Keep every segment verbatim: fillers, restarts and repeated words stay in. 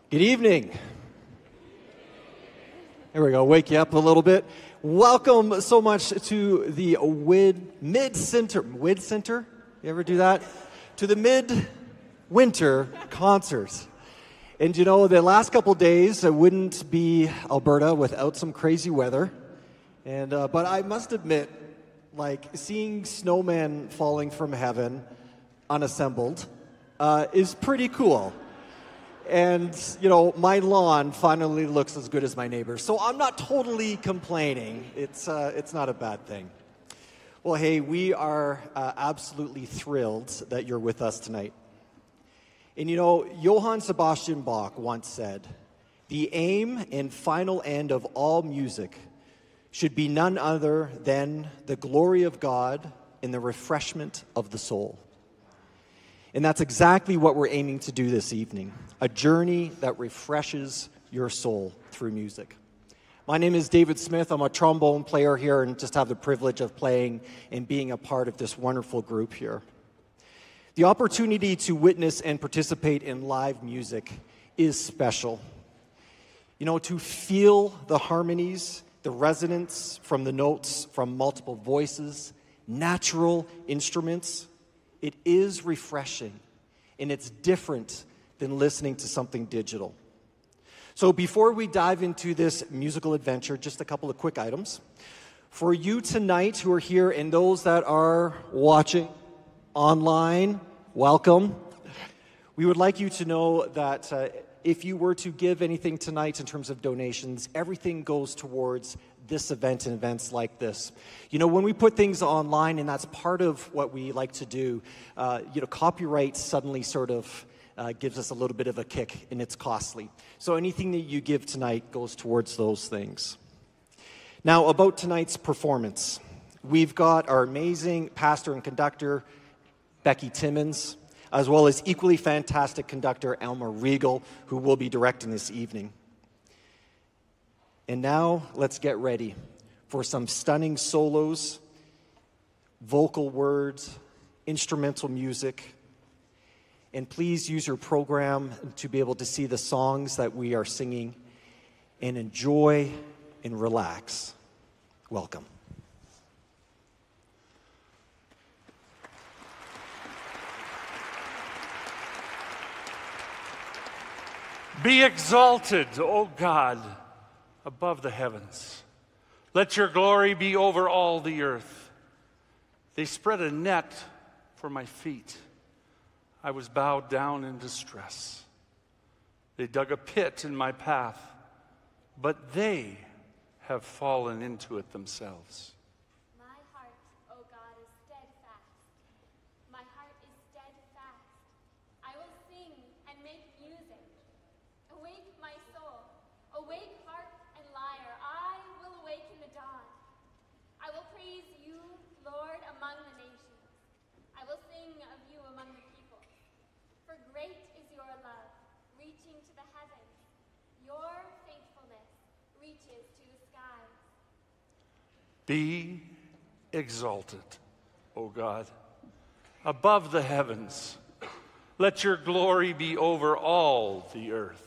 Good evening. There we go, wake you up a little bit. Welcome so much to the Wid, Mid-Center, Wid-Center? You ever do that? To the Mid-Winter Concerts. And you know, the last couple days, it wouldn't be Alberta without some crazy weather. And uh, but I must admit, like, seeing snowmen falling from heaven, unassembled, uh, is pretty cool. And, you know, my lawn finally looks as good as my neighbor's. So I'm not totally complaining. It's, uh, it's not a bad thing. Well, hey, we are uh, absolutely thrilled that you're with us tonight. And, you know, Johann Sebastian Bach once said, "The aim and final end of all music should be none other than the glory of God and the refreshment of the soul." And that's exactly what we're aiming to do this evening, a journey that refreshes your soul through music. My name is David Smith. I'm a trombone player here and just have the privilege of playing and being a part of this wonderful group here. The opportunity to witness and participate in live music is special. You know, to feel the harmonies, the resonance from the notes from multiple voices, natural instruments, it is refreshing, and it's different than listening to something digital. So before we dive into this musical adventure, just a couple of quick items. For you tonight who are here and those that are watching online, welcome. We would like you to know that uh, if you were to give anything tonight in terms of donations, everything goes towards this event and events like this. You know, when we put things online, and that's part of what we like to do, uh, you know, copyright suddenly sort of uh, gives us a little bit of a kick, and it's costly. So anything that you give tonight goes towards those things. Now, about tonight's performance. We've got our amazing pastor and conductor, Becky Timmons, as well as equally fantastic conductor, Elmer Regal, who will be directing this evening. And now, let's get ready for some stunning solos, vocal words, instrumental music. And please use your program to be able to see the songs that we are singing and enjoy and relax. Welcome. Be exalted, O God, above the heavens. Let your glory be over all the earth. They spread a net for my feet. I was bowed down in distress. They dug a pit in my path, but they have fallen into it themselves. My heart, O God, is steadfast. My heart is steadfast. I will sing and make music. Awake, my soul. Awake, harp and lyre. I will awaken the dawn. I will praise you, Lord, among the nations. I will sing of you among the peoples. For great is your love, reaching to the heavens. Your faithfulness reaches to the skies. Be exalted, O God, above the heavens. Let your glory be over all the earth.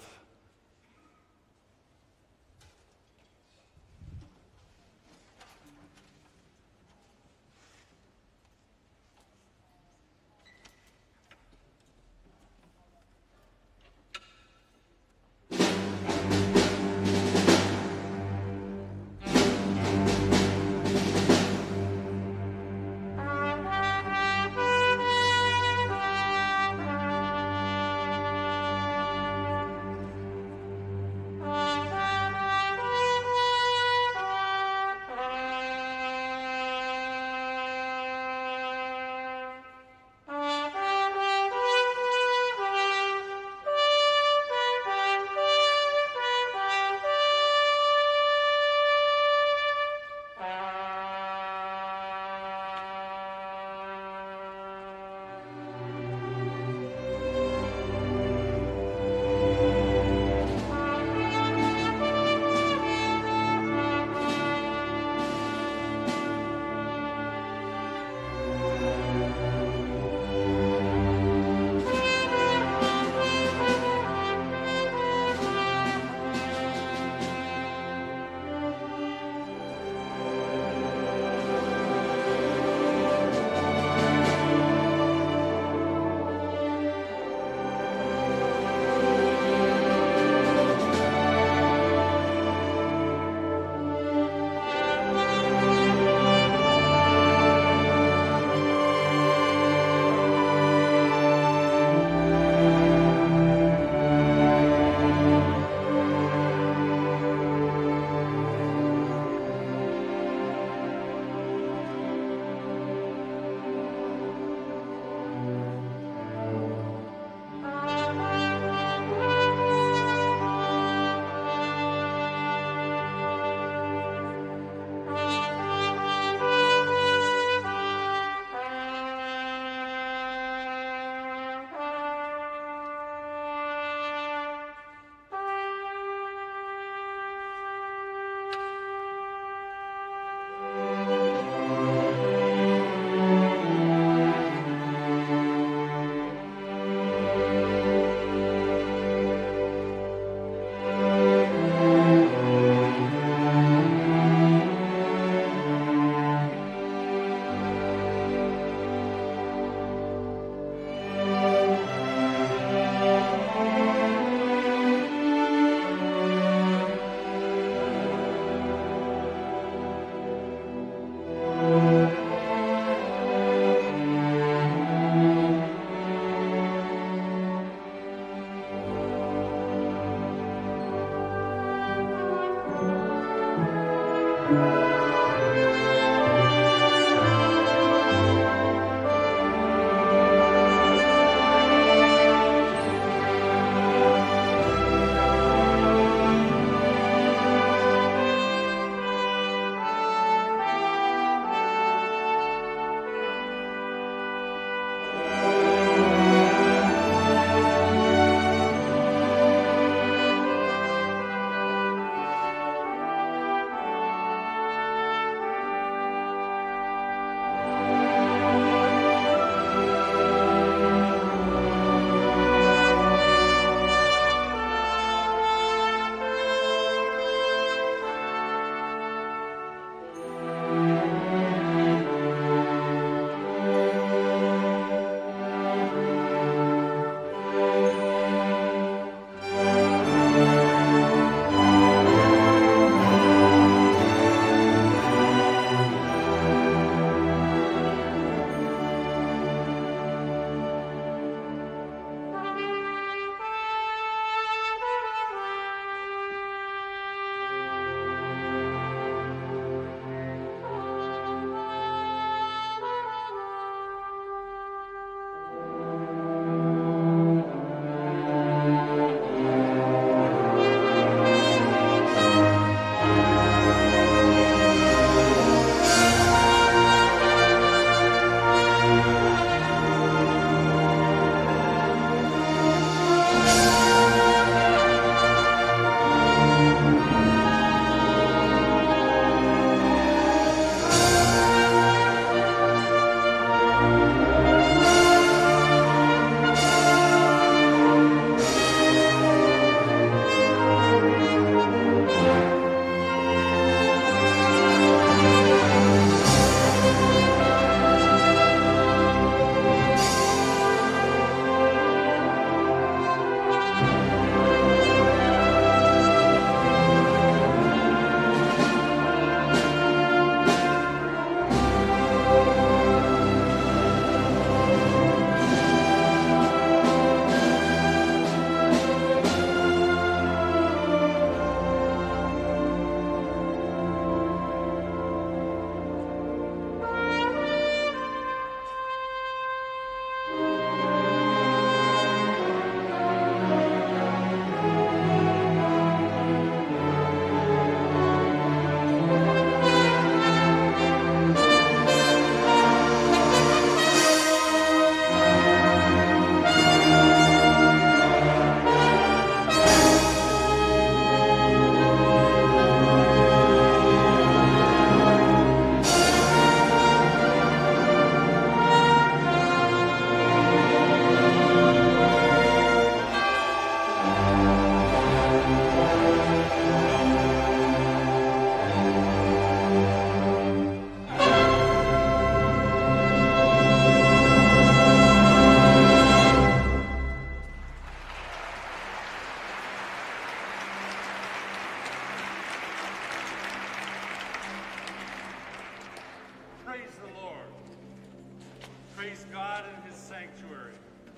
sanctuary.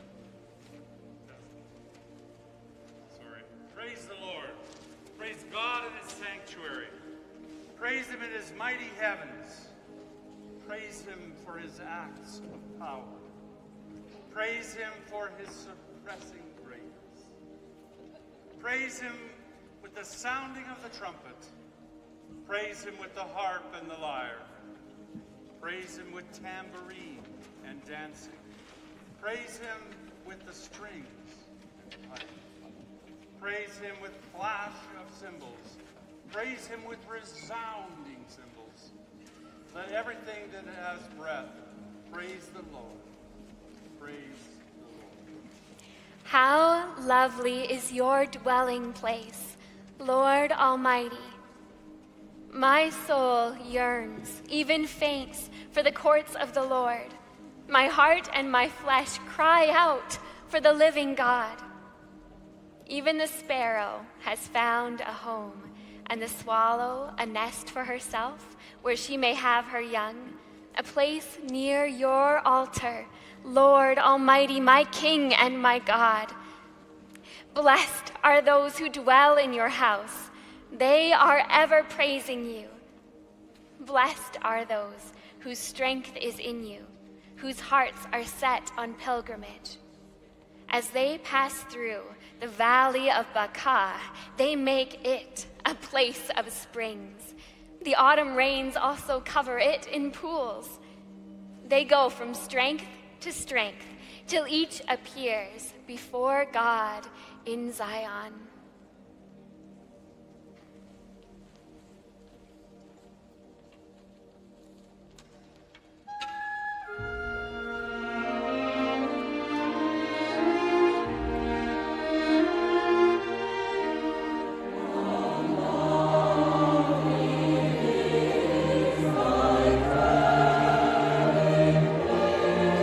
Sorry. Praise the Lord. Praise God in his sanctuary. Praise him in his mighty heavens. Praise him for his acts of power. Praise him for his suppressing grace. Praise him with the sounding of the trumpet. Praise him with the harp and the lyre. Praise him with tambourine and dancing. Praise him with the strings and pipe. Praise him with flash of cymbals. Praise him with resounding cymbals. Let everything that has breath praise the Lord. Praise the Lord. How lovely is your dwelling place, Lord Almighty. My soul yearns, even faints, for the courts of the Lord. My heart and my flesh cry out for the living God. Even the sparrow has found a home, and the swallow a nest for herself, where she may have her young, a place near your altar, Lord Almighty, my King and my God. Blessed are those who dwell in your house. They are ever praising you. Blessed are those whose strength is in you, whose hearts are set on pilgrimage. As they pass through the valley of Baca, they make it a place of springs. The autumn rains also cover it in pools. They go from strength to strength till each appears before God in Zion.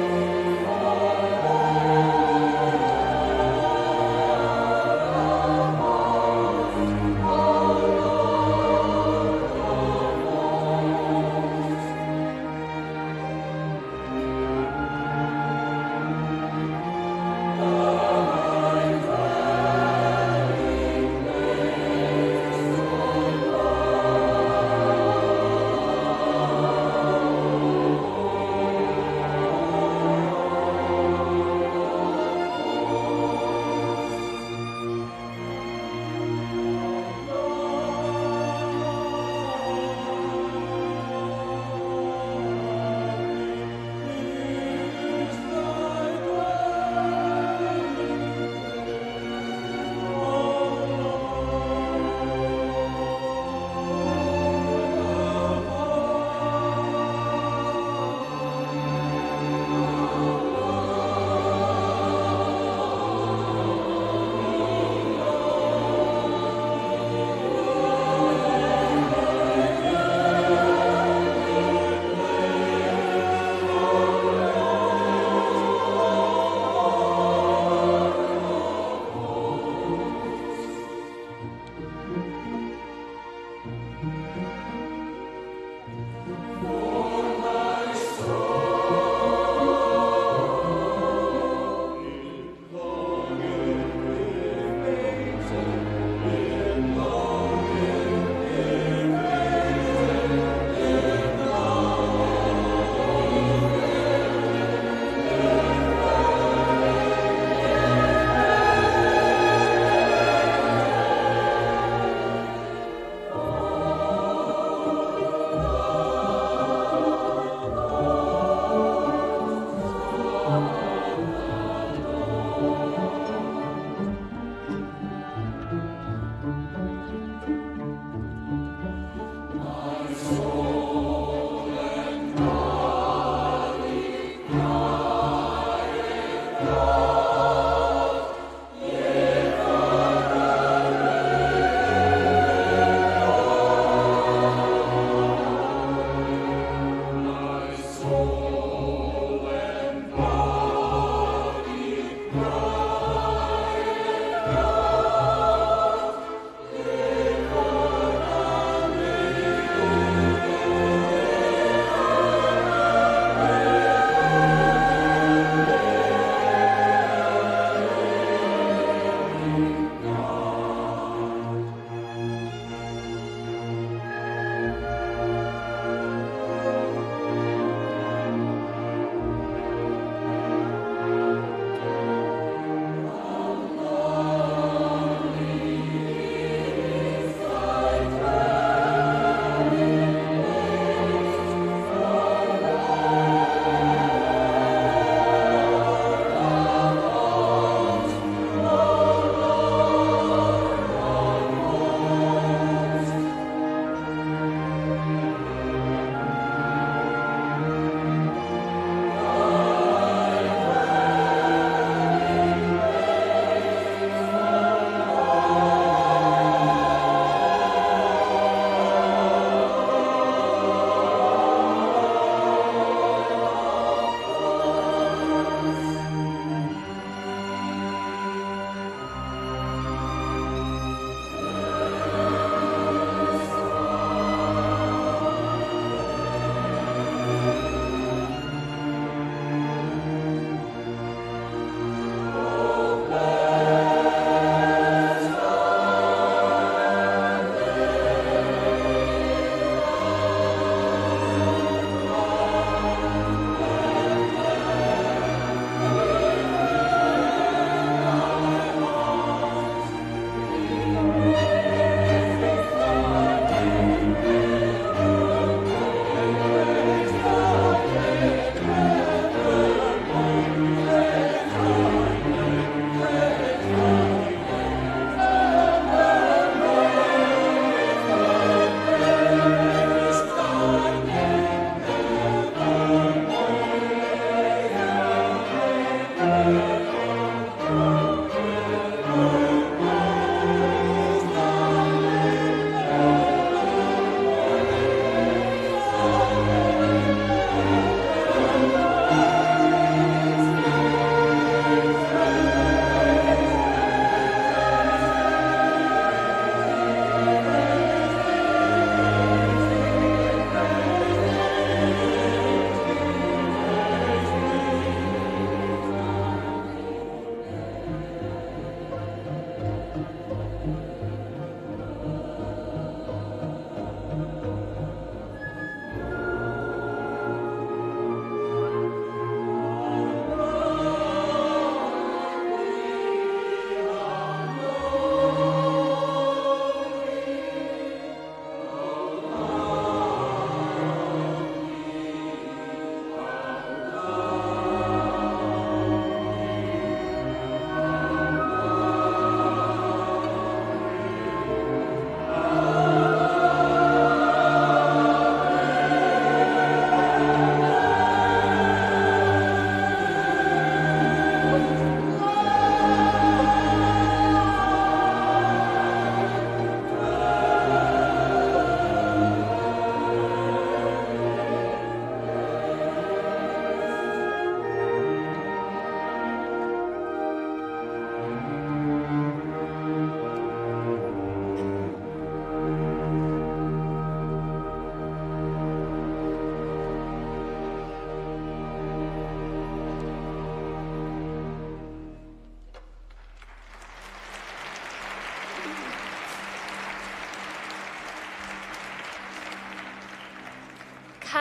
Oh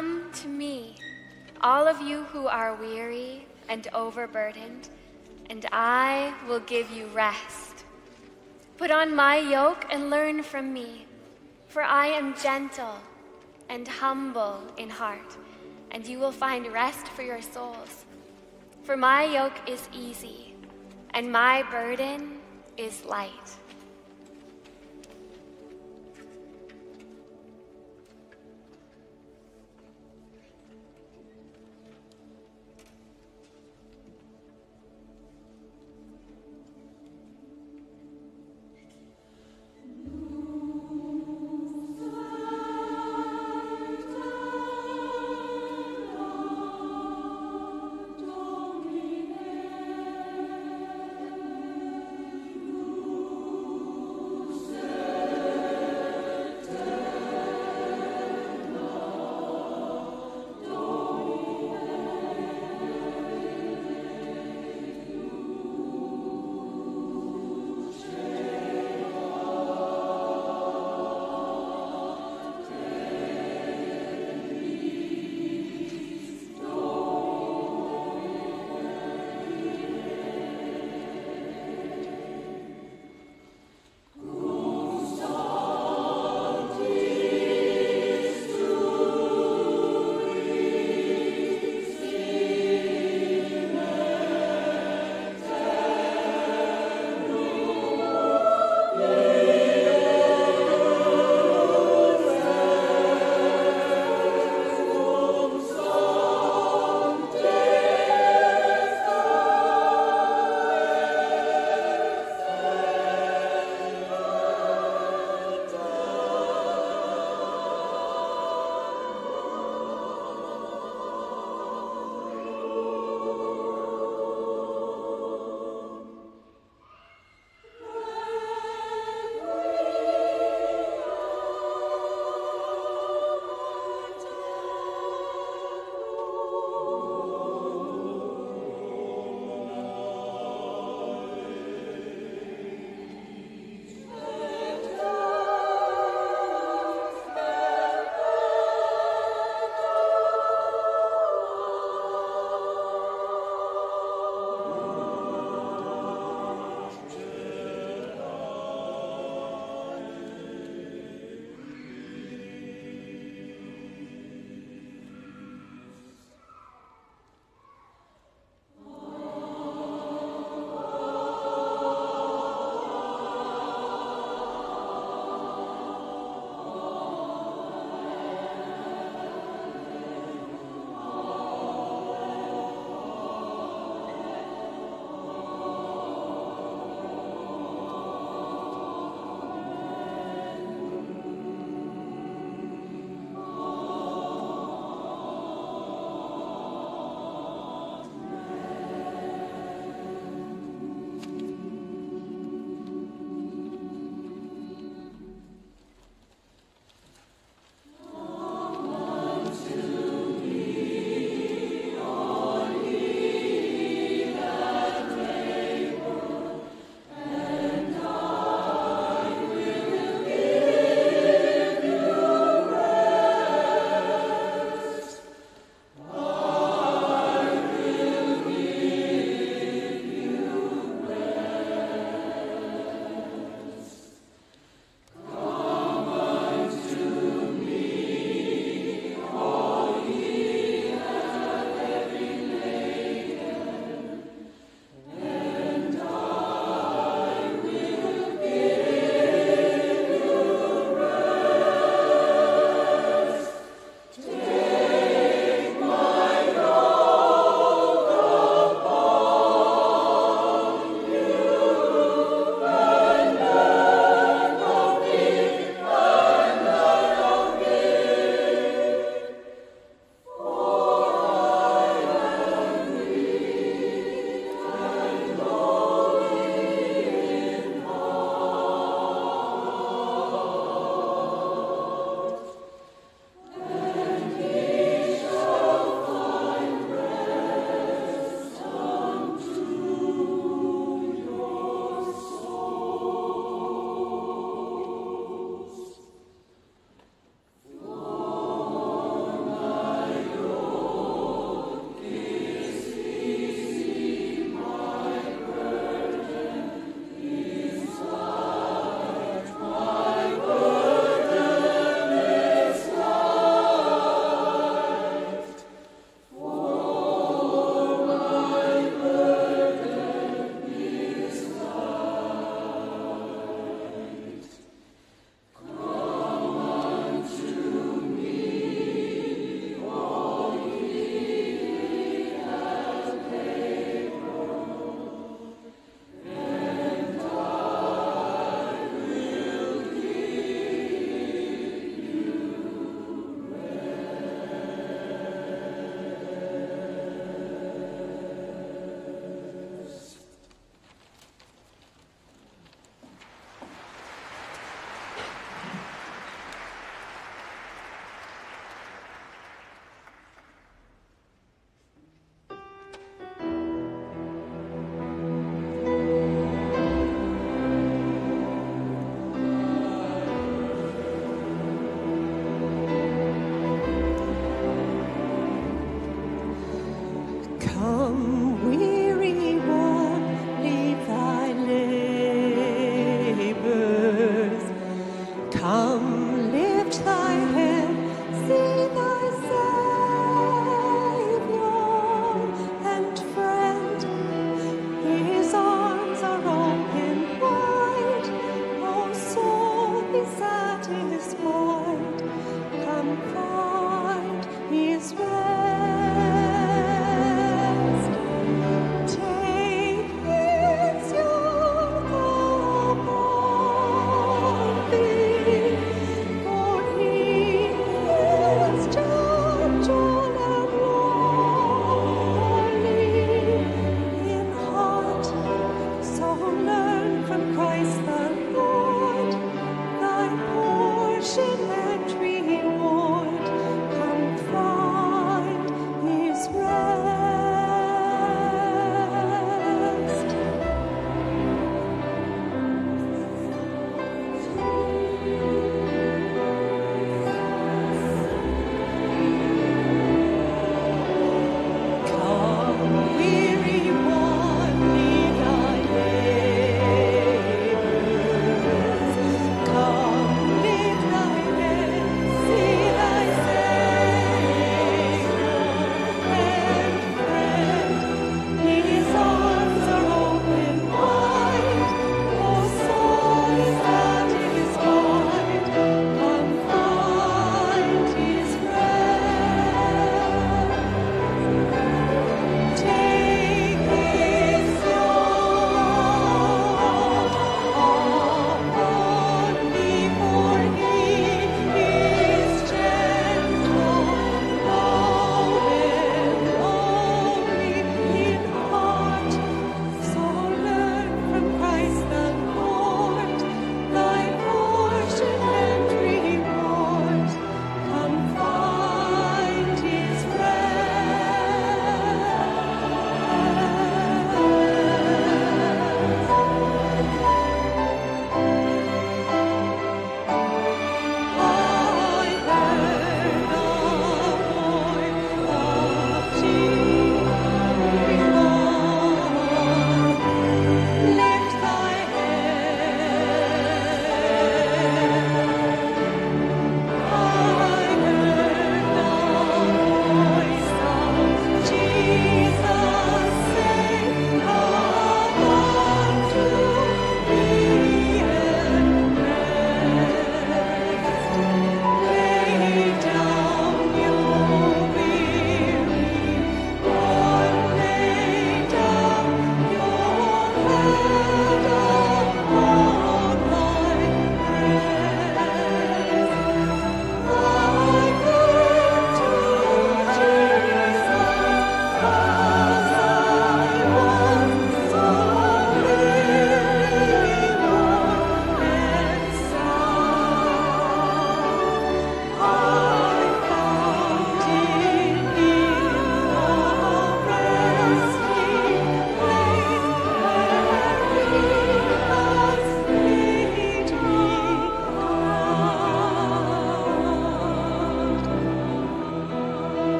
Come to me, all of you who are weary and overburdened, and I will give you rest. Put on my yoke and learn from me, for I am gentle and humble in heart, and you will find rest for your souls. For my yoke is easy, and my burden is light.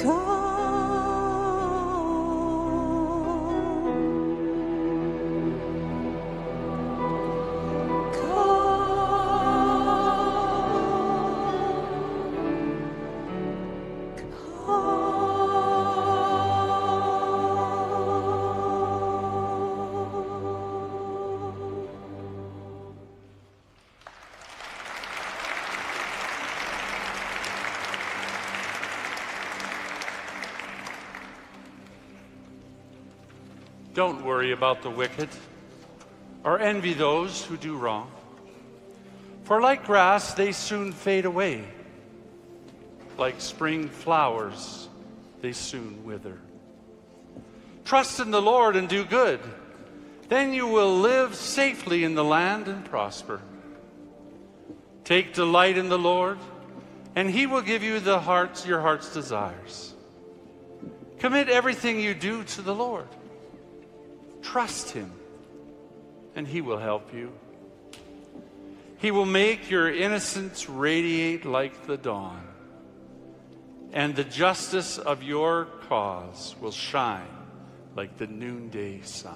Don't worry about the wicked or envy those who do wrong. For like grass, they soon fade away. Like spring flowers, they soon wither. Trust in the Lord and do good. Then you will live safely in the land and prosper. Take delight in the Lord, and he will give you the hearts, your heart's desires. Commit everything you do to the Lord. Trust him, and he will help you. He will make your innocence radiate like the dawn, and the justice of your cause will shine like the noonday sun.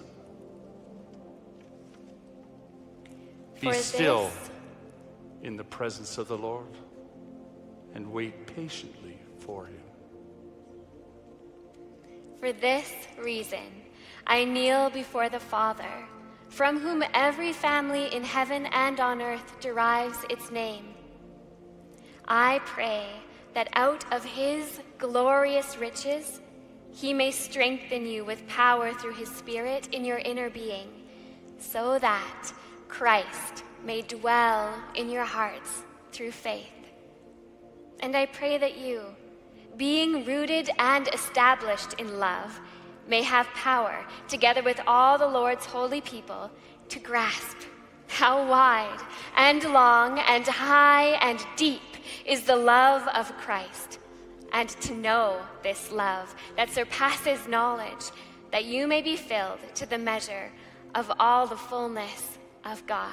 Be For still this- in the presence of the Lord and wait patiently for him. For this reason, I kneel before the Father, from whom every family in heaven and on earth derives its name. I pray that out of his glorious riches, he may strengthen you with power through his Spirit in your inner being, so that Christ may dwell in your hearts through faith. And I pray that you, being rooted and established in love, may have power, together with all the Lord's holy people, to grasp how wide and long and high and deep is the love of Christ, and to know this love that surpasses knowledge, that you may be filled to the measure of all the fullness of God.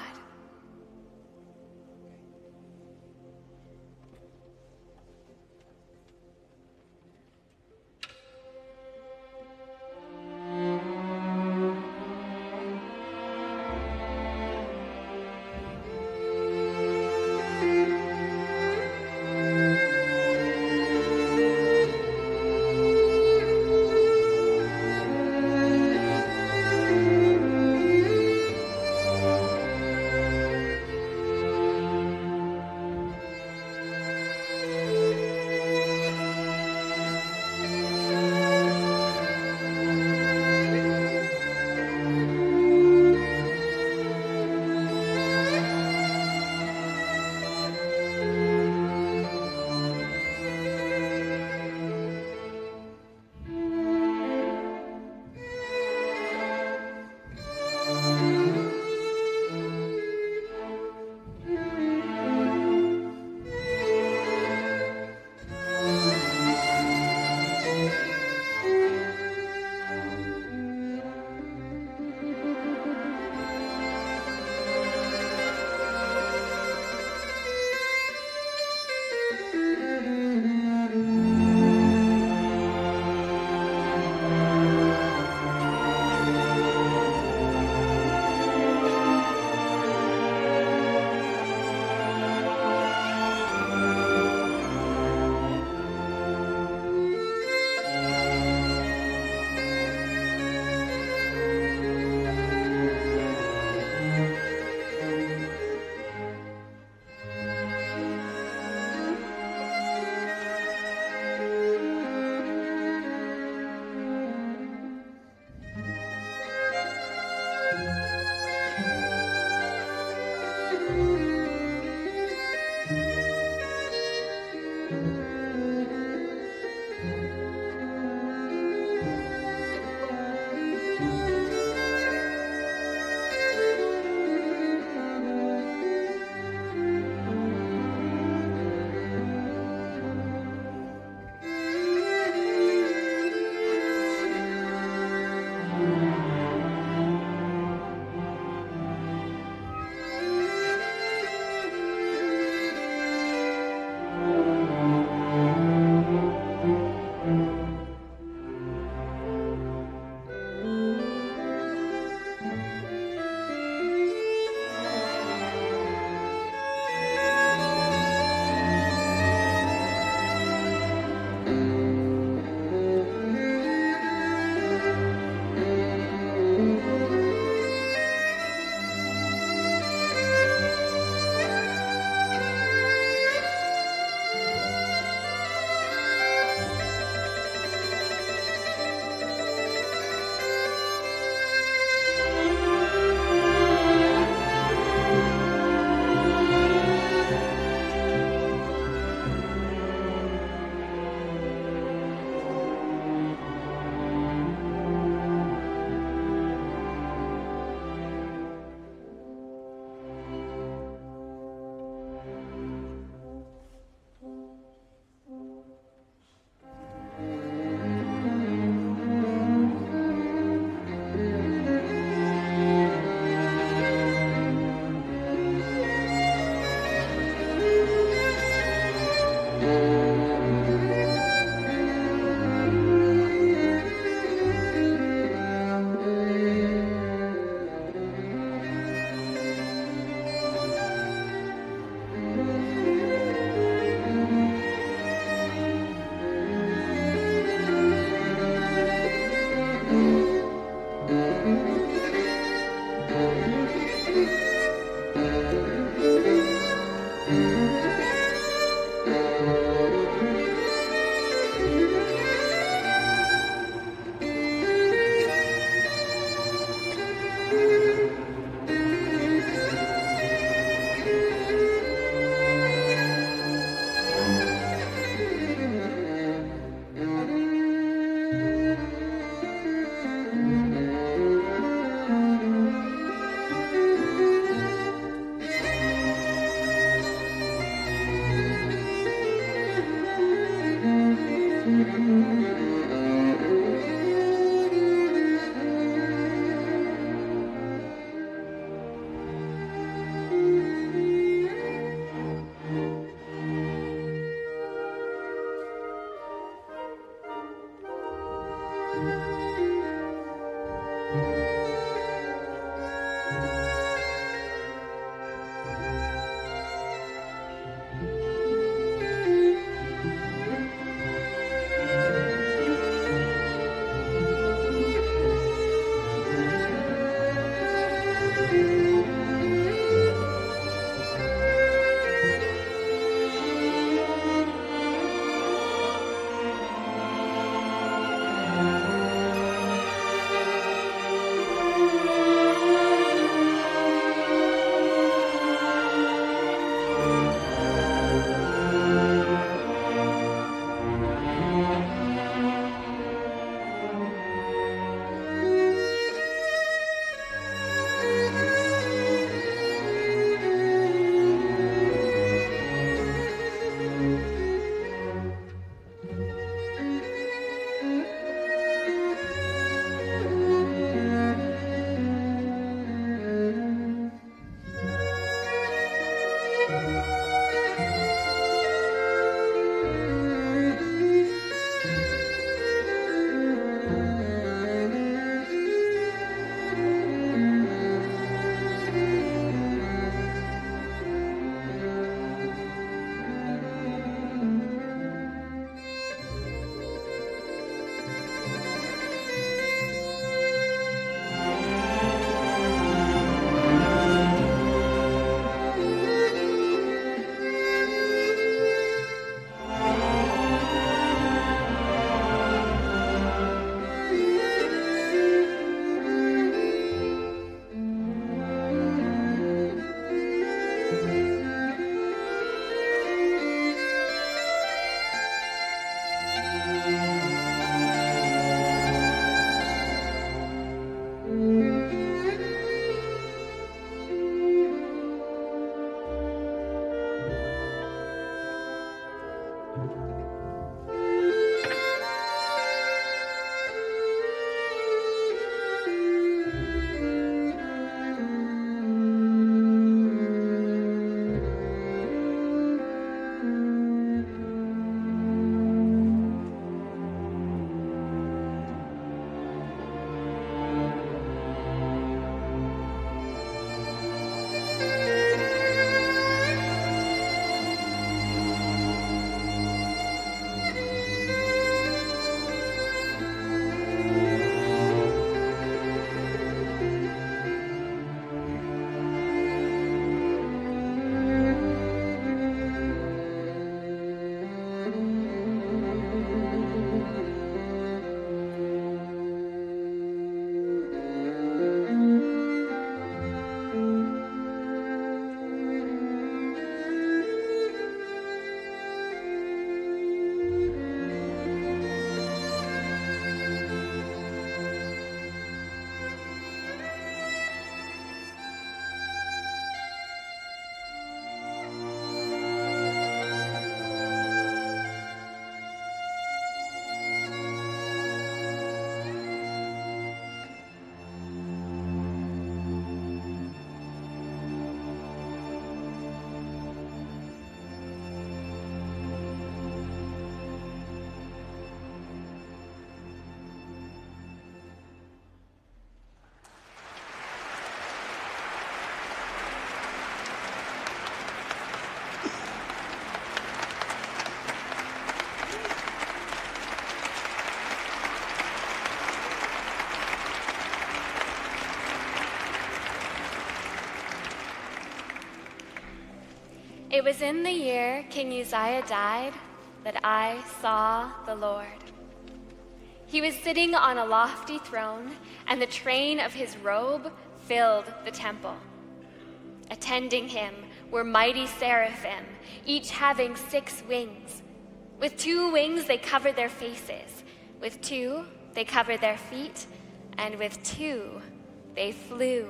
It was in the year King Uzziah died that I saw the Lord. He was sitting on a lofty throne, and the train of his robe filled the temple. Attending him were mighty seraphim, each having six wings. With two wings they covered their faces, with two they covered their feet, and with two they flew.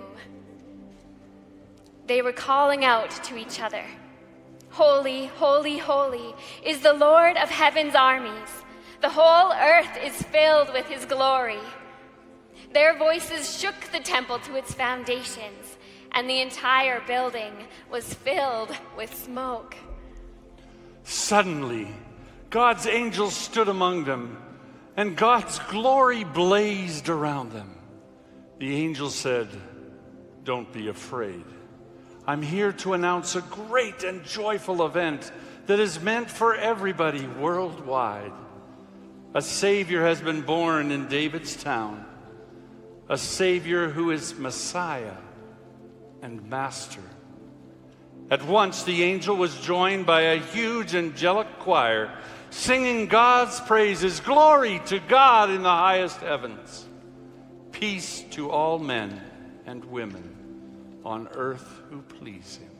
They were calling out to each other, "Holy, holy, holy is the Lord of heaven's armies. The whole earth is filled with his glory." Their voices shook the temple to its foundations, and the entire building was filled with smoke. Suddenly, God's angels stood among them, and God's glory blazed around them. The angel said, "Don't be afraid. I'm here to announce a great and joyful event that is meant for everybody worldwide. A Savior has been born in David's town, a Savior who is Messiah and Master." At once the angel was joined by a huge angelic choir, singing God's praises. "Glory to God in the highest heavens. Peace to all men and women on earth who please him."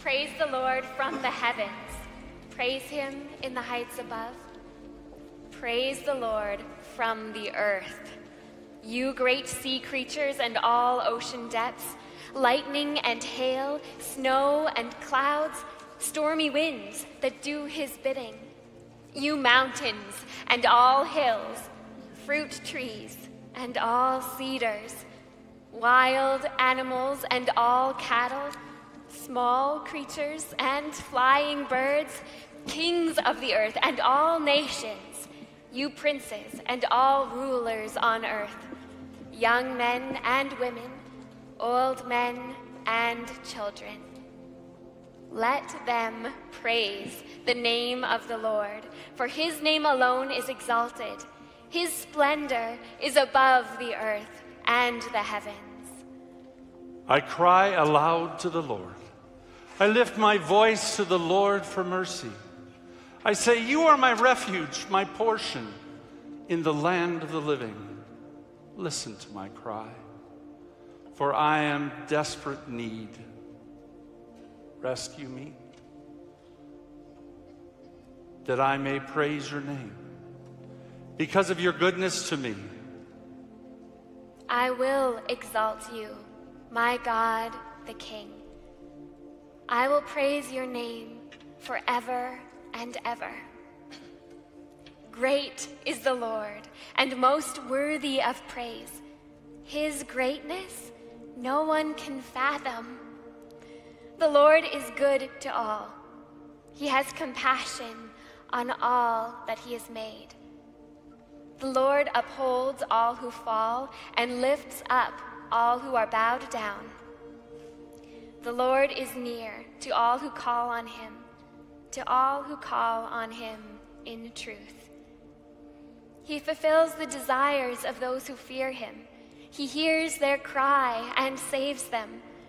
Praise the Lord from the heavens. Praise him in the heights above. Praise the Lord from the earth. You great sea creatures and all ocean depths, lightning and hail, snow and clouds, stormy winds that do his bidding. You mountains and all hills, fruit trees and all cedars, wild animals and all cattle, small creatures and flying birds, kings of the earth and all nations, you princes and all rulers on earth, young men and women, old men and children. Let them praise the name of the Lord, for his name alone is exalted. His splendor is above the earth and the heavens. I cry aloud to the Lord. I lift my voice to the Lord for mercy. I say, you are my refuge, my portion in the land of the living. Listen to my cry, for I am desperate need. Rescue me, that I may praise your name because of your goodness to me. I will exalt you, my God, the King. I will praise your name forever and ever. Great is the Lord, and most worthy of praise. His greatness no one can fathom. The Lord is good to all. He has compassion on all that he has made. The Lord upholds all who fall and lifts up all who are bowed down. The Lord is near to all who call on him, to all who call on him in truth. He fulfills the desires of those who fear him. He hears their cry and saves them.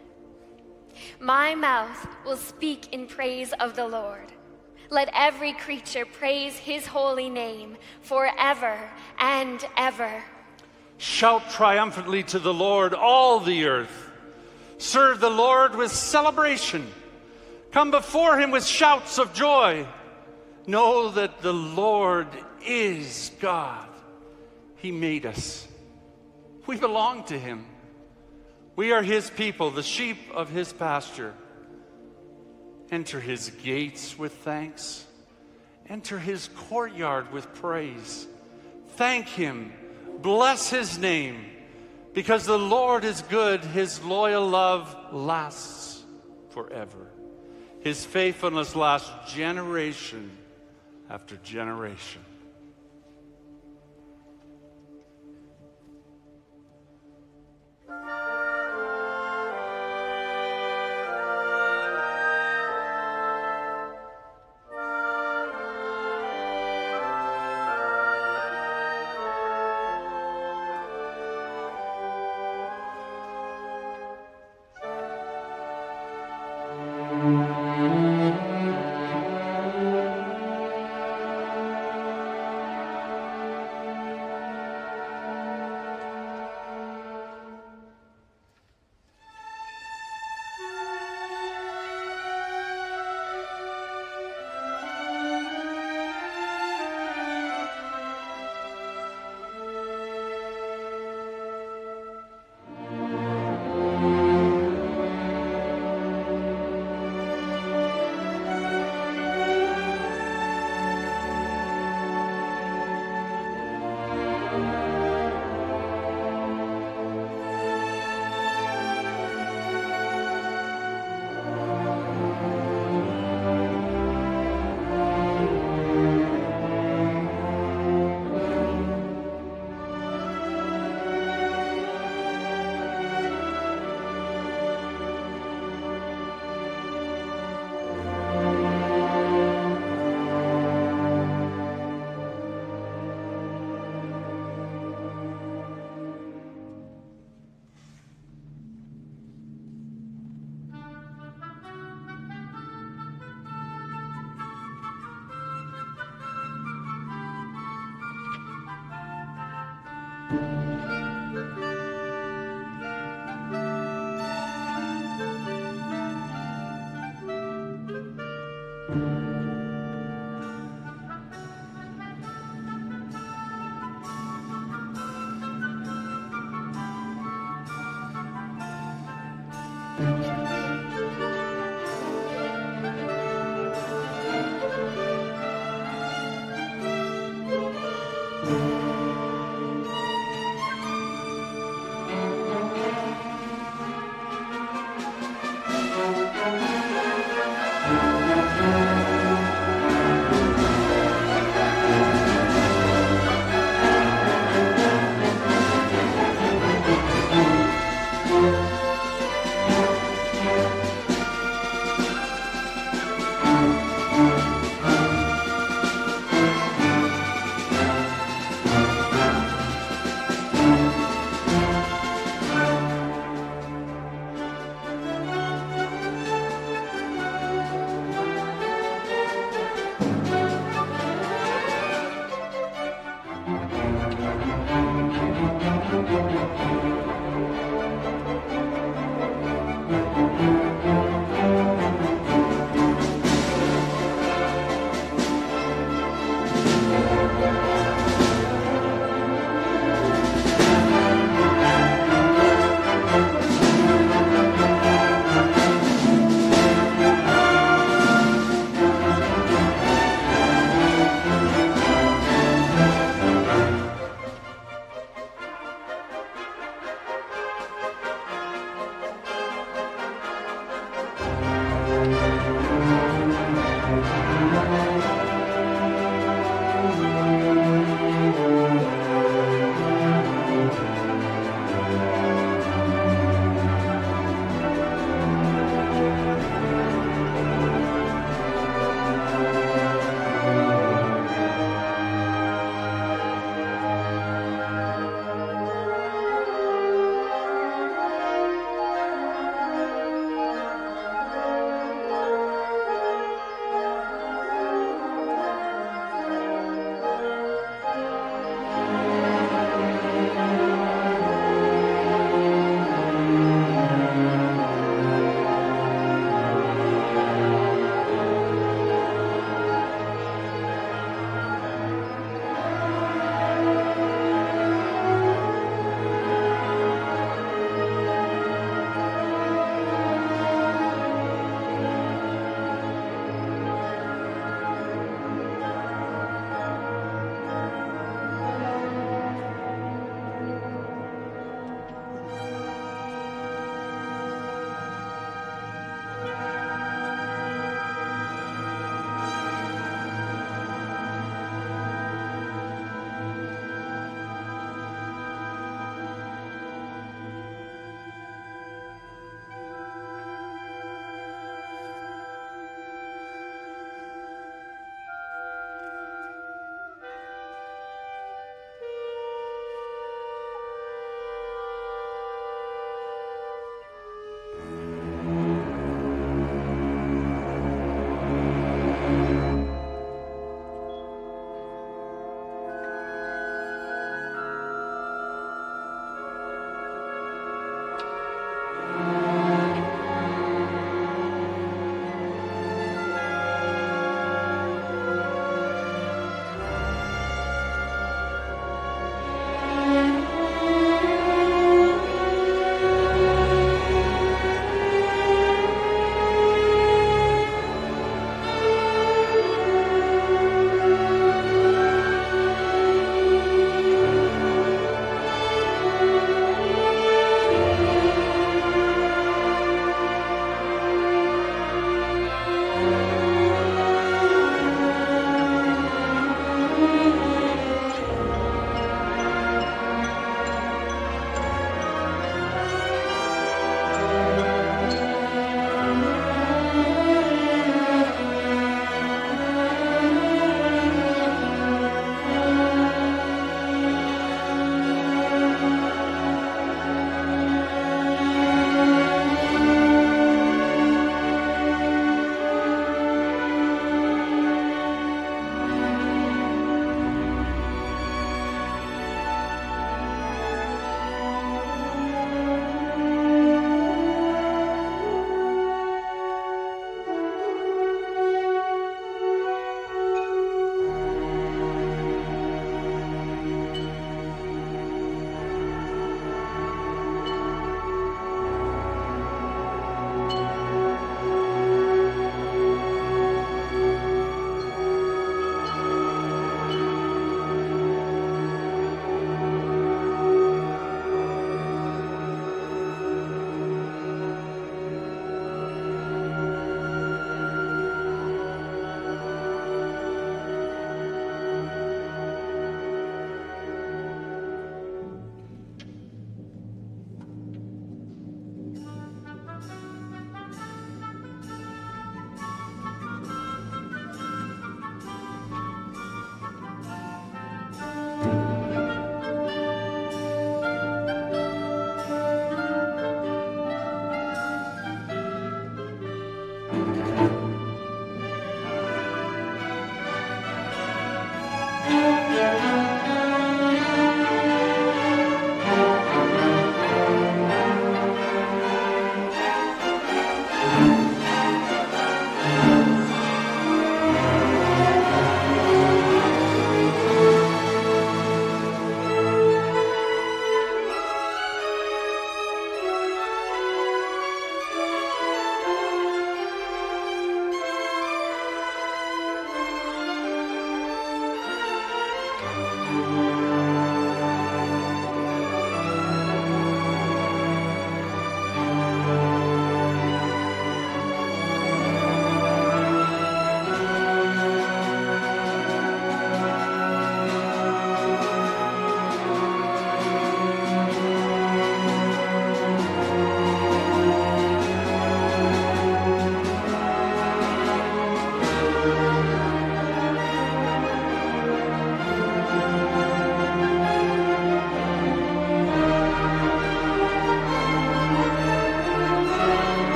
My mouth will speak in praise of the Lord. Let every creature praise his holy name forever and ever. Shout triumphantly to the Lord, all the earth. Serve the Lord with celebration. Come before him with shouts of joy. Know that the Lord is God. He made us. We belong to him. We are his people, the sheep of his pasture. Enter his gates with thanks. Enter his courtyard with praise. Thank him. Bless his name. Because the Lord is good, his loyal love lasts forever. His faithfulness lasts generation after generation. Thank you.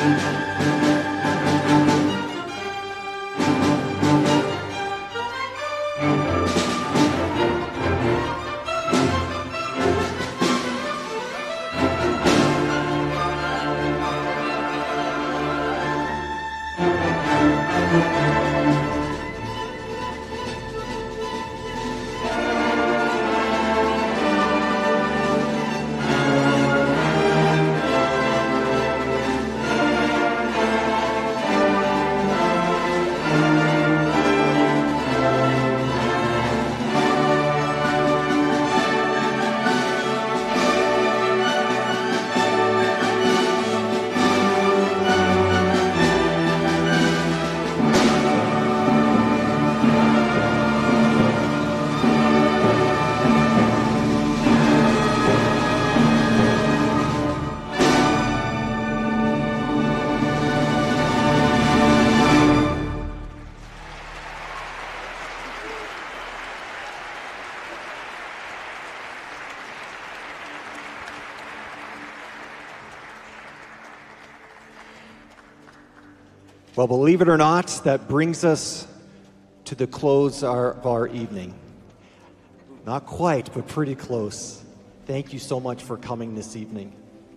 Well, believe it or not, that brings us to the close of our evening. Not quite, but pretty close. Thank you so much for coming this evening.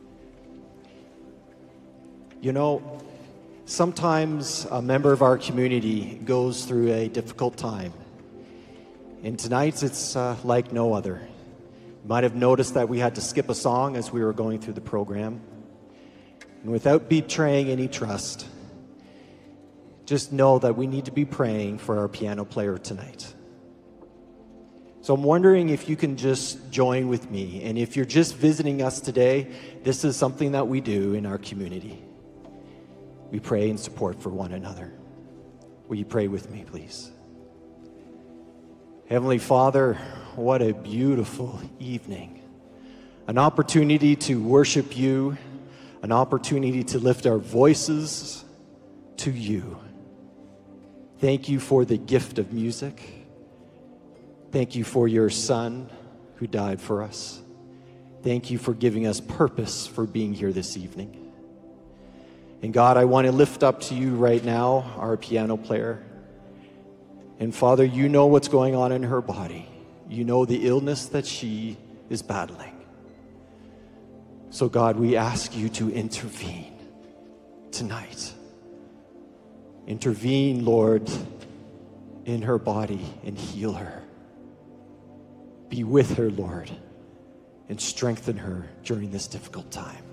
You know, sometimes a member of our community goes through a difficult time. And tonight, it's uh, like no other. You might have noticed that we had to skip a song as we were going through the program. And without betraying any trust, just know that we need to be praying for our piano player tonight. So I'm wondering if you can just join with me. And if you're just visiting us today, this is something that we do in our community. We pray in support for one another. Will you pray with me, please? Heavenly Father, what a beautiful evening. An opportunity to worship you, an opportunity to lift our voices to you. Thank you for the gift of music. Thank you for your Son who died for us. Thank you for giving us purpose for being here this evening. And God, I want to lift up to you right now our piano player. And Father, you know what's going on in her body. You know the illness that she is battling. So God, we ask you to intervene tonight. Intervene, Lord, in her body and heal her. Be with her, Lord, and strengthen her during this difficult time.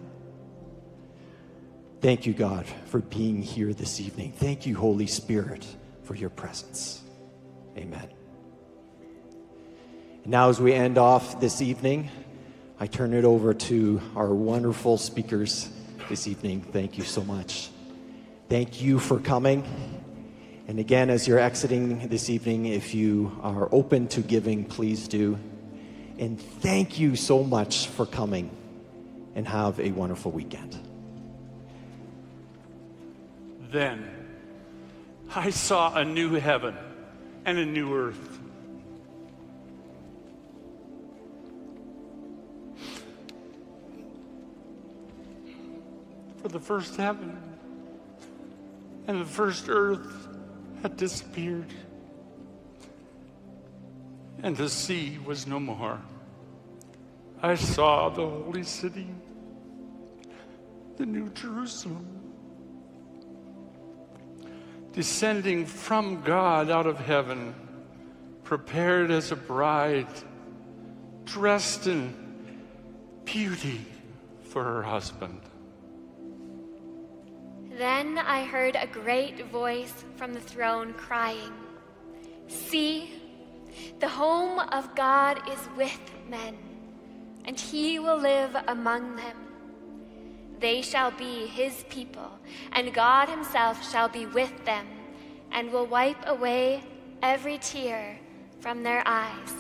Thank you, God, for being here this evening. Thank you, Holy Spirit, for your presence. Amen. And now as we end off this evening, I turn it over to our wonderful speakers this evening. Thank you so much. Thank you for coming. And again, as you're exiting this evening, if you are open to giving, please do. And thank you so much for coming, and have a wonderful weekend. Then I saw a new heaven and a new earth. For the first heaven and the first earth had disappeared, and the sea was no more. I saw the holy city, the New Jerusalem, descending from God out of heaven, prepared as a bride, dressed in beauty for her husband. Then I heard a great voice from the throne crying, "See, the home of God is with men, and he will live among them. They shall be his people, and God himself shall be with them, and will wipe away every tear from their eyes.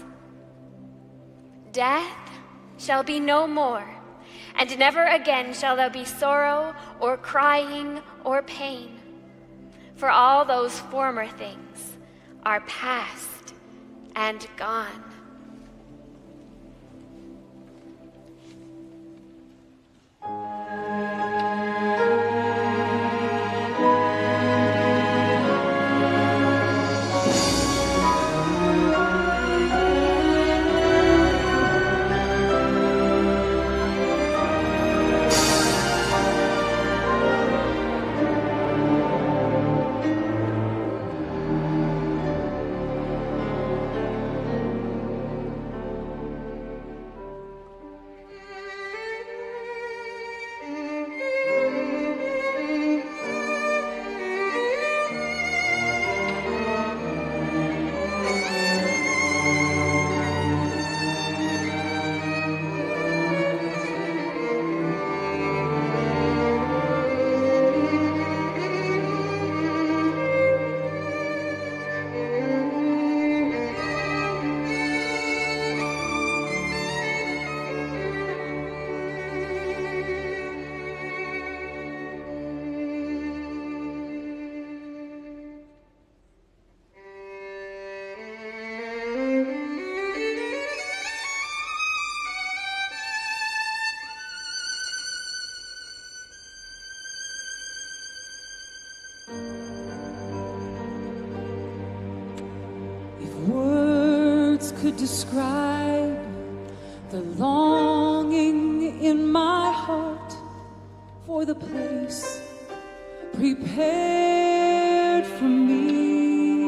Death shall be no more, and never again shall there be sorrow or crying or pain, for all those former things are past and gone." could describe the longing in my heart for the place prepared for me.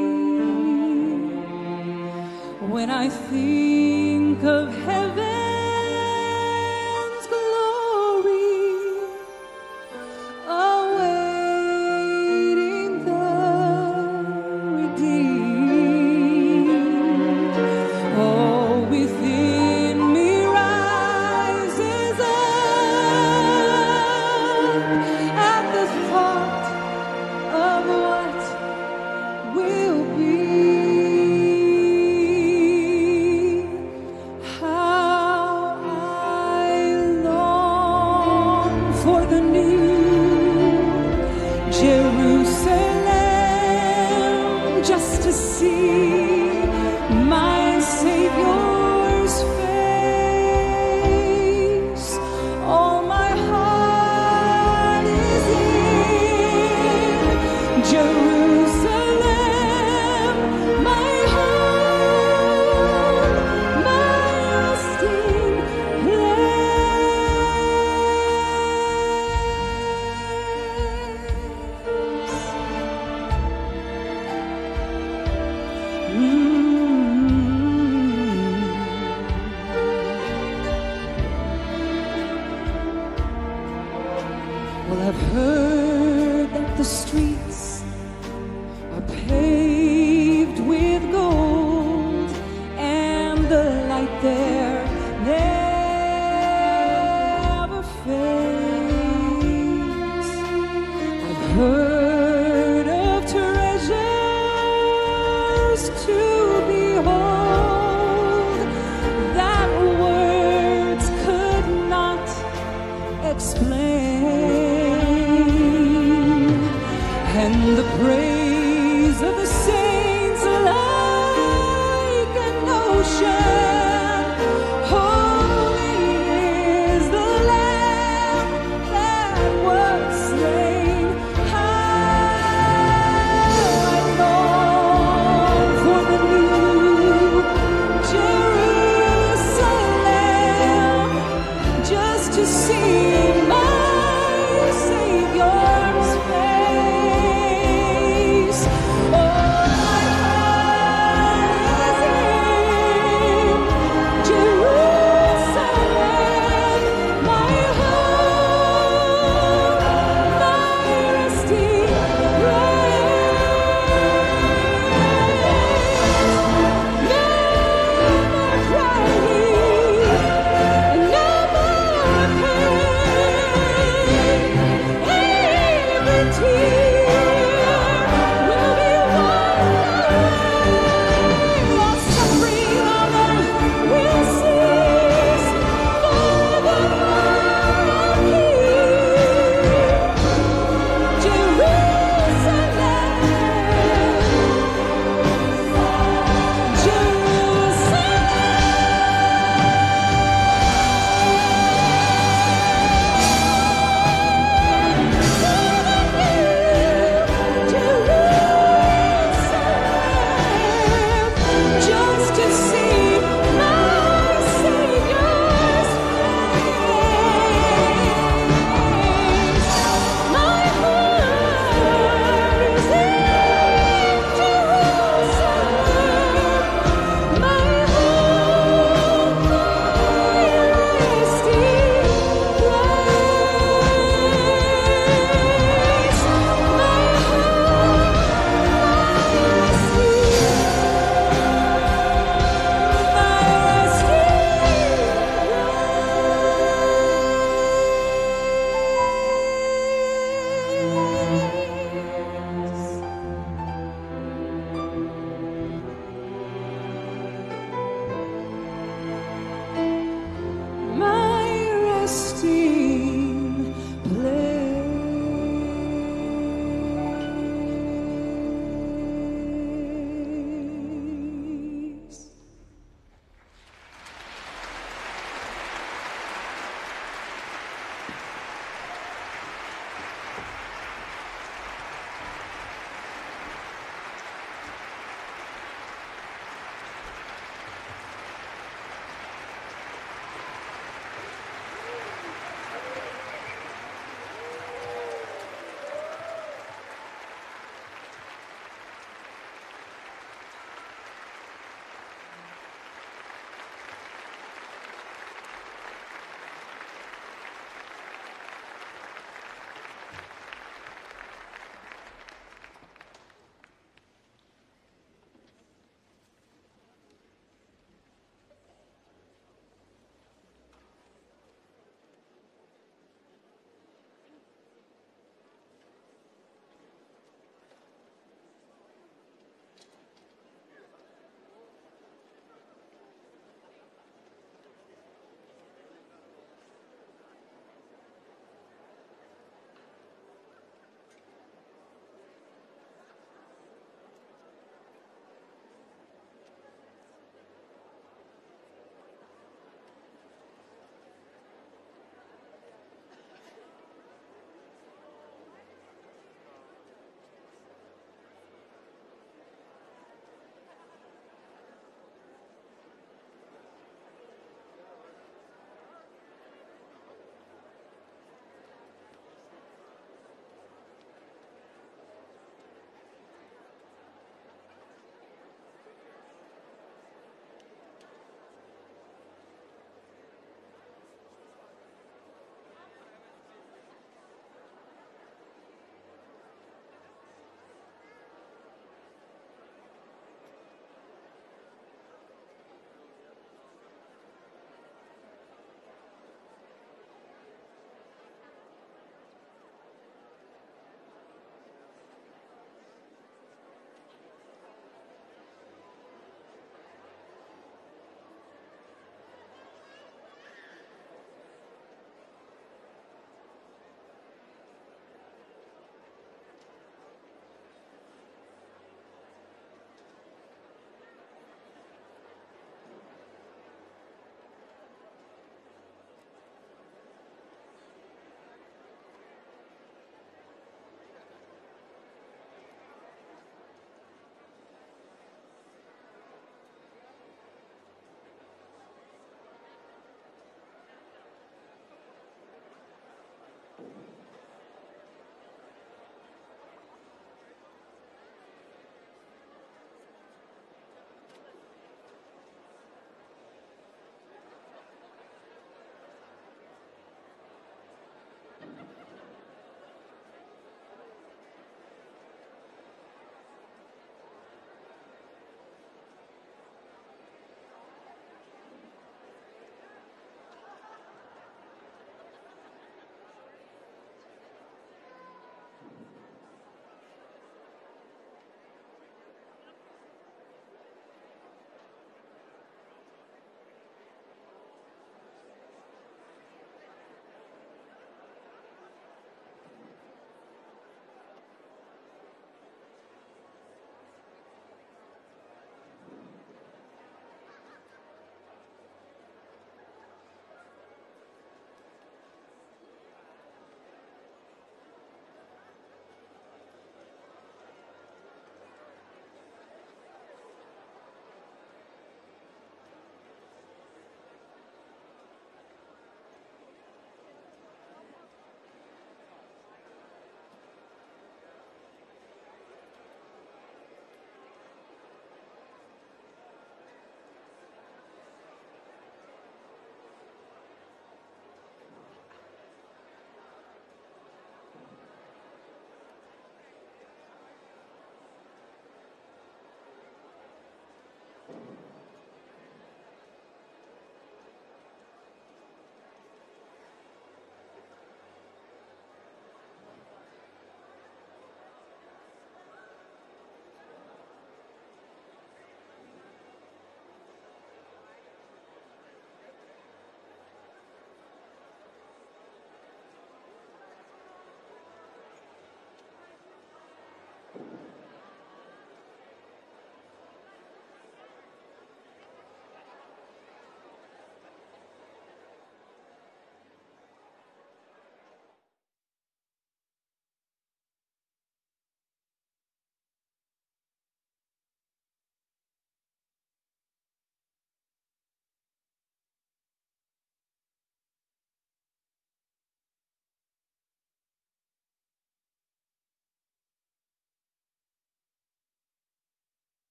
When I think of heaven's glory awaiting the redeemed, oh, within me rises up at the thought of what will be. How I long for the new Jerusalem, just to see my Savior's face. All my heart is in Jerusalem, my home, my resting place. Well, I've heard that the streets are paved with gold, and the light there never fades. I've heard of treasures to behold that words could not explain, and the praise of the saints